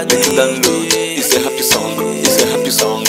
make it download. It's a happy song, it's a happy song.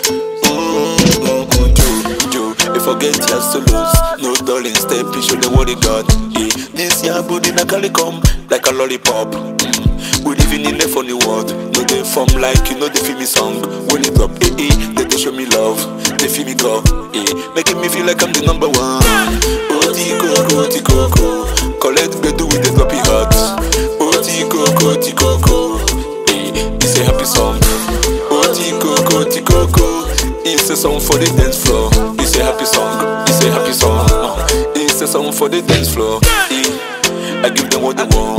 Joe, you forget your solos. No darling step, you show the what you got. This year body na carry come like a lollipop. We living in a funny world. No they form like you know the feel me song. When it drop, they show me love. They feel me go, making me feel like I'm the number one. Oti coco, collect bedu with the droppy heart. Oti coco, it's a happy song. Oti coco, it's a song for the dance floor. It's a happy song, it's a happy song. It's a song for the dance floor. I give them what they want.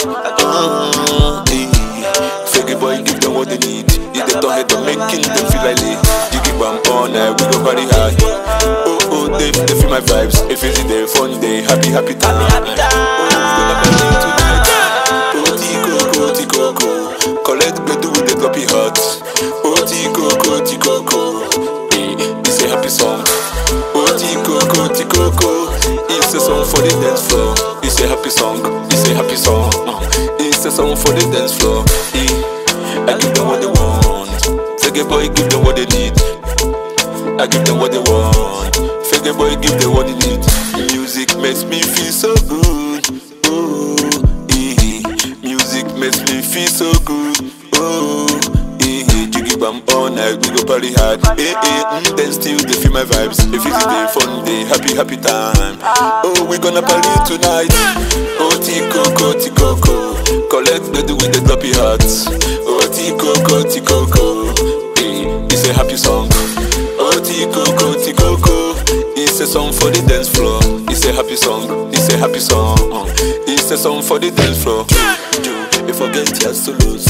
Faggy boy, give them what they need. If they don't hate them, making them feel like they jiggy bam all night, we go party hard. Oh, they feel my vibes. If it's their fun day, happy time. Gonna party tonight. Oti coco, collect bedu with the droppy heart. Oti coco, it's a happy song. Oti coco, it's a song for the dance floor. It's a happy song, it's a happy song. It's a song for the dance floor. I give them what they want. Faggy boy, give them what they need. I give them what they want. Faggy boy, give them what they need. Music makes me feel so good. Oh, music makes me feel so good. Oh, jiggy bam all night, we go party hard. Then still they feel my vibes. If it's a day, fun day, happy time. Oh, we gonna party tonight. Oti coco, collect the do with the droppy hearts. Oti coco, it's a happy song. Oti coco, it's a song for the dance floor. It's a happy song, it's a happy song. It's a song for the dance floor. Joe, you forget your solos.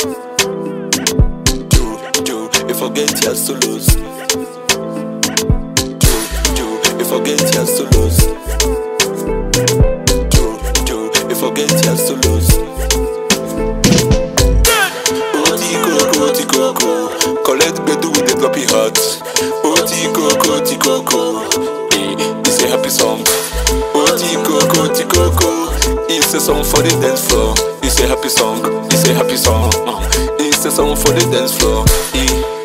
Joe, you forget your solos. Joe, you forget your solos. Joe, you forget your solos. Oti coco, collect bedu with the droppy heart. Oti coco, it's a happy song. Oti coco, it's a song for the dance floor. It's a happy song, it's a happy song. It's a song for the dance floor.